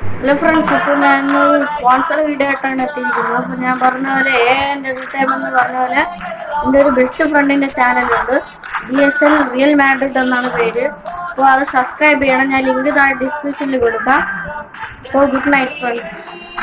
Hello friends, ഇപ്പോൾ ഞാൻ sponsor video ആയിട്ടാണ് എത്തിയിരിക്കുന്നത്. അപ്പോൾ ഞാൻ പറഞ്ഞ പോലെ എൻ്റെ ടൈം എന്ന് പറഞ്ഞ പോലെ എൻ്റെ ഒരു ബെസ്റ്റ് ഫ്രണ്ടിൻ്റെ ചാനലുണ്ട്. DSL റിയൽ മാഡ്രിഡ് എന്നാണ് പേര്. അപ്പോൾ അത് സബ്സ്ക്രൈബ് ചെയ്യണം. ഞാൻ ലിങ്ക് താഴെ ഡിസ്ക്രിപ്ഷനിൽ കൊടുക്കാം. അപ്പോൾ ഗുഡ് നൈറ്റ് ഫ്രണ്ട്സ്.